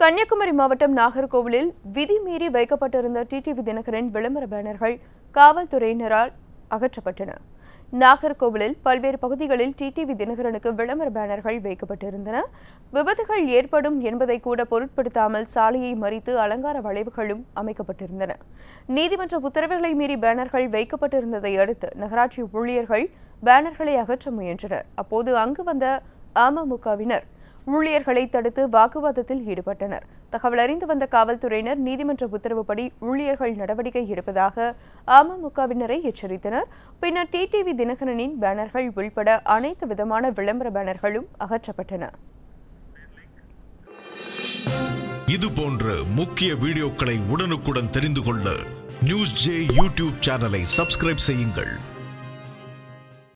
கன்னியாகுமரி மாவட்டம் நாகர்கோவிலில் விதிமீறி வைக்கப்பட்டிருந்த டிடிவி தினகரன் விளம்பர பேனர்கள் காவல்துறையினரால் அகற்றப்பட்டன. நாகர்கோவிலில் பல்வேறு பகுதிகளில் டிடிவி தினகரனுக்கு விளம்பர பேனர்கள் வைக்கப்பட்டிருந்தன. விபத்துகள் ஏற்படும் என்பதை கூட பொருட்படுத்தாமல் சாலையை மறித்து அலங்கார வளைவுகளும் அமைக்கப்பட்டிருந்தன. நீதிமன்ற உத்தரவுகளை மீறி பேனர்கள் வைக்கப்பட்டிருந்ததை அடுத்து நகராட்சி ஊழியர்கள் பேனர்களை அகற்ற முயன்றனர். அப்போது அங்கு வந்த அமமுகவினர் ஊழியர்களை தடுத்து வாக்குவாதத்தில் ஈடுபட்டனர். தகவல் அறிந்து வந்த காவல்துறையினர் நீதிமன்ற உத்தரவுப்படி ஊழியர்கள் நடவடிக்கை எடுப்பதாக அமமுகவினரை எச்சரித்தனர். பின்னர் டிடிவி தினகரனின் பேனர்கள் உள்பட அனைத்து விதமான விளம்பர பேனர்களும் அகற்றப்பட்டன. இதுபோன்ற முக்கிய வீடியோக்களை உடனுக்குடன் தெரிந்து கொள்ள நியூஸ் ஜே யூடியூப் சேனலை சப்ஸ்கிரைப் செய்யுங்கள்.